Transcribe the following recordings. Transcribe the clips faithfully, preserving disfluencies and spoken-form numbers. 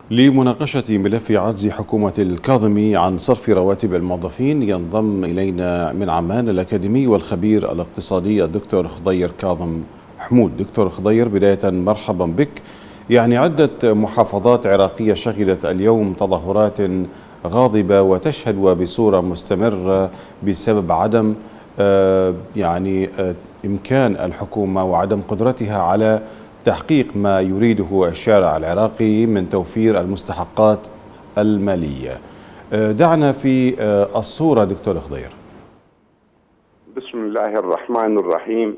لمناقشة ملف عجز حكومة الكاظمي عن صرف رواتب الموظفين ينضم إلينا من عمان الأكاديمي والخبير الاقتصادي الدكتور خضير كاظم حمود. دكتور خضير، بداية مرحبا بك. يعني عدة محافظات عراقية شهدت اليوم تظاهرات غاضبة وتشهد وبصورة مستمرة بسبب عدم يعني إمكان الحكومة وعدم قدرتها على تحقيق ما يريده الشارع العراقي من توفير المستحقات المالية. دعنا في الصورة دكتور خضير. بسم الله الرحمن الرحيم.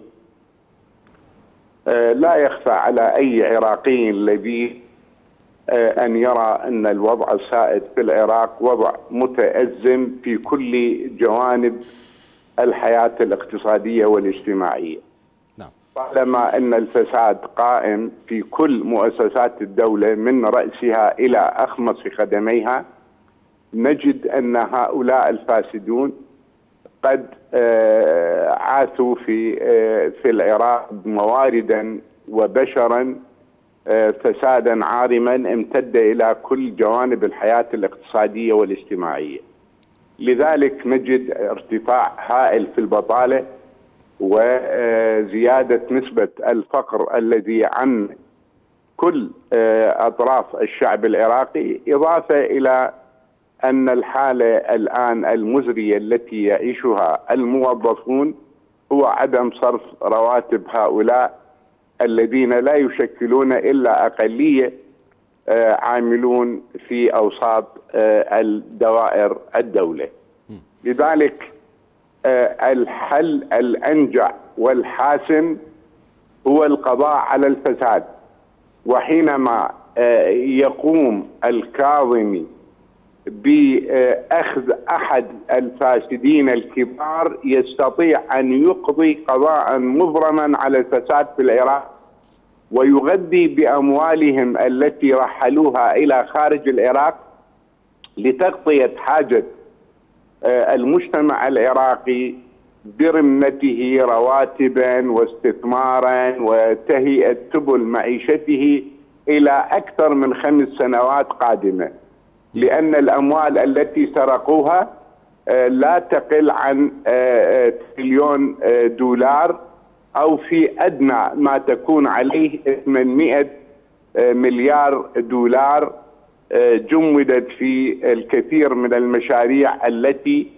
لا يخفى على أي عراقي الذي أن يرى أن الوضع السائد في العراق وضع متأزم في كل جوانب الحياة الاقتصادية والاجتماعية. نعم. طالما أن الفساد قائم في كل مؤسسات الدولة من رأسها إلى أخمص خدميها، نجد أن هؤلاء الفاسدون قد عاثوا في في العراق مواردا وبشرا فسادا عارما امتد إلى كل جوانب الحياة الاقتصادية والاجتماعية. لذلك نجد ارتفاع هائل في البطالة وزيادة نسبة الفقر الذي عن كل أطراف الشعب العراقي، إضافة إلى أن الحالة الآن المزرية التي يعيشها الموظفون هو عدم صرف رواتب هؤلاء الذين لا يشكلون إلا أقلية عاملون في أوساط الدوائر الدولة. لذلك الحل الأنجع والحاسم هو القضاء على الفساد، وحينما يقوم الكاظمي بأخذ أحد الفاسدين الكبار يستطيع أن يقضي قضاء مبرما على الفساد في العراق ويغذي بأموالهم التي رحلوها إلى خارج العراق لتغطية حاجة المجتمع العراقي برمته رواتبا واستثمارا وتهيئة سبل معيشته إلى أكثر من خمس سنوات قادمة، لأن الأموال التي سرقوها لا تقل عن تريليون دولار أو في أدنى ما تكون عليه ثمانمئة مليار دولار جمدت في الكثير من المشاريع التي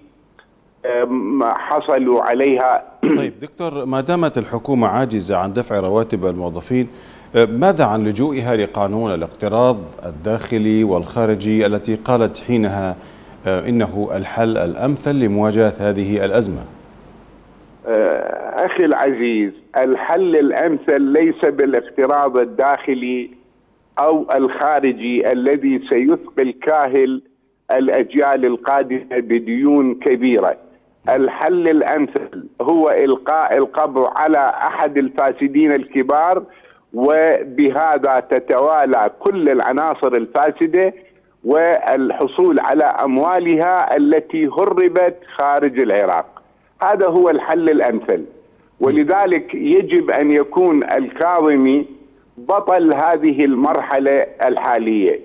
حصلوا عليها. طيب دكتور، ما دامت الحكومة عاجزة عن دفع رواتب الموظفين، ماذا عن لجوئها لقانون الاقتراض الداخلي والخارجي التي قالت حينها إنه الحل الأمثل لمواجهة هذه الأزمة؟ أخي العزيز، الحل الأمثل ليس بالاقتراض الداخلي أو الخارجي الذي سيثقل كاهل الأجيال القادمة بديون كبيرة. الحل الأمثل هو إلقاء القبض على أحد الفاسدين الكبار، وبهذا تتوالى كل العناصر الفاسدة والحصول على أموالها التي هربت خارج العراق. هذا هو الحل الأمثل، ولذلك يجب أن يكون الكاظمي بطل هذه المرحلة الحالية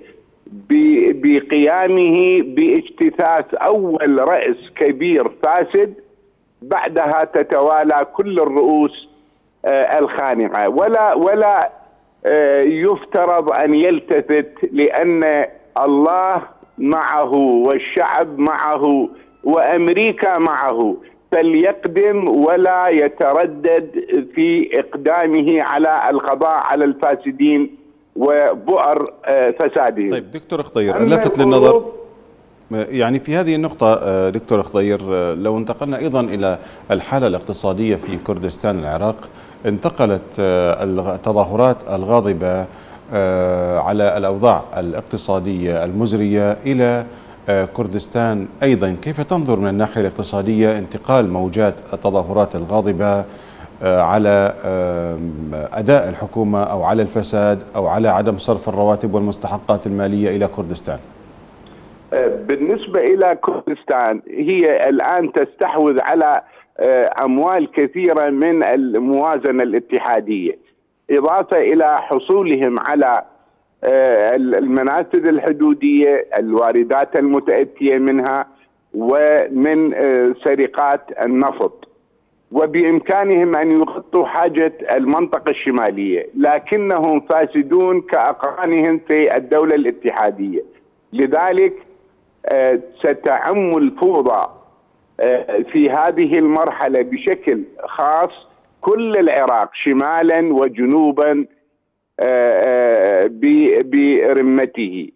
بقيامه باجتثاث أول رأس كبير فاسد، بعدها تتوالى كل الرؤوس الخانقة. ولا ولا يفترض أن يلتفت، لأن الله معه والشعب معه وأمريكا معه، فليقدم ولا يتردد في إقدامه على القضاء على الفاسدين وبؤر فسادهم. طيب دكتور خضير، لفت للنظر يعني في هذه النقطة دكتور خضير، لو انتقلنا أيضا إلى الحالة الاقتصادية في كردستان العراق، انتقلت التظاهرات الغاضبة على الأوضاع الاقتصادية المزرية إلى كردستان أيضا. كيف تنظر من الناحية الاقتصادية انتقال موجات التظاهرات الغاضبة على أداء الحكومة أو على الفساد أو على عدم صرف الرواتب والمستحقات المالية إلى كردستان؟ بالنسبة إلى كردستان، هي الآن تستحوذ على أموال كثيرة من الموازنة الاتحادية، إضافة إلى حصولهم على المنافذ الحدودية، الواردات المتأتية منها، ومن سرقات النفط، وبإمكانهم أن يغطوا حاجة المنطقة الشمالية، لكنهم فاسدون كأقرانهم في الدولة الاتحادية. لذلك ستعم الفوضى في هذه المرحلة بشكل خاص كل العراق شمالا وجنوبا برمته،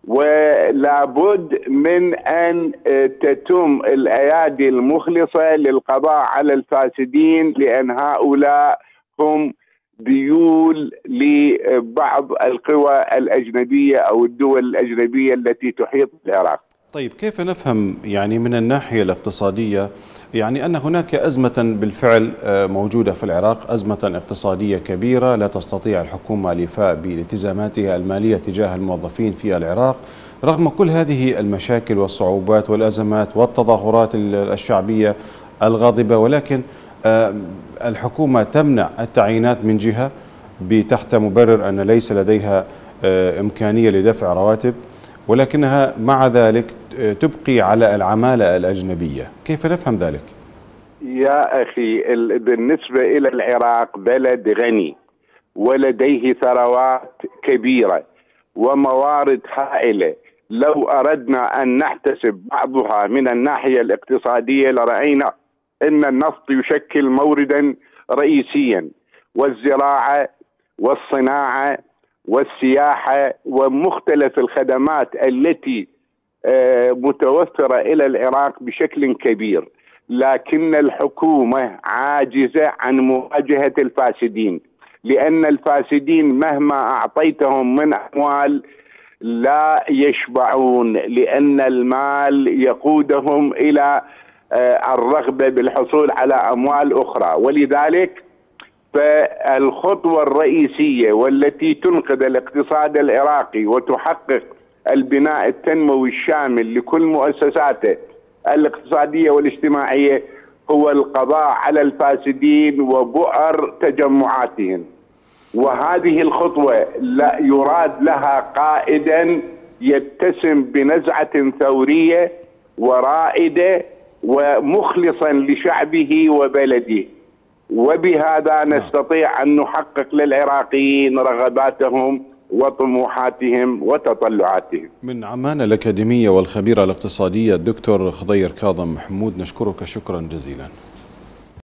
ولابد من أن تتم الأيادي المخلصة للقضاء على الفاسدين، لأن هؤلاء هم ديول لبعض القوى الأجنبية أو الدول الأجنبية التي تحيط بالعراق. طيب، كيف نفهم يعني من الناحية الاقتصادية يعني أن هناك أزمة بالفعل موجودة في العراق، أزمة اقتصادية كبيرة لا تستطيع الحكومة الإيفاء بالتزاماتها المالية تجاه الموظفين في العراق رغم كل هذه المشاكل والصعوبات والأزمات والتظاهرات الشعبية الغاضبة، ولكن الحكومة تمنع التعيينات من جهة تحت مبرر أن ليس لديها إمكانية لدفع رواتب، ولكنها مع ذلك تبقي على العمالة الأجنبية. كيف نفهم ذلك؟ يا أخي، بالنسبة إلى العراق بلد غني ولديه ثروات كبيرة وموارد هائلة، لو أردنا أن نحتسب بعضها من الناحية الاقتصادية لرأينا أن النفط يشكل موردا رئيسيا، والزراعة والصناعة والسياحة ومختلف الخدمات التي متوفرة إلى العراق بشكل كبير، لكن الحكومة عاجزة عن مواجهة الفاسدين، لأن الفاسدين مهما أعطيتهم من أموال لا يشبعون، لأن المال يقودهم إلى الرغبة بالحصول على أموال أخرى. ولذلك فالخطوة الرئيسية والتي تنقذ الاقتصاد العراقي وتحقق البناء التنموي الشامل لكل مؤسساته الاقتصادية والاجتماعية هو القضاء على الفاسدين وبؤر تجمعاتهم. وهذه الخطوة لا يراد لها قائدا يتسم بنزعة ثورية ورائدة ومخلصا لشعبه وبلده، وبهذا نستطيع أن نحقق للعراقيين رغباتهم وطموحاتهم وتطلعاتهم. من عمان الأكاديمية والخبيرة الاقتصادية الدكتور خضير كاظم حمود، نشكرك شكرا جزيلا.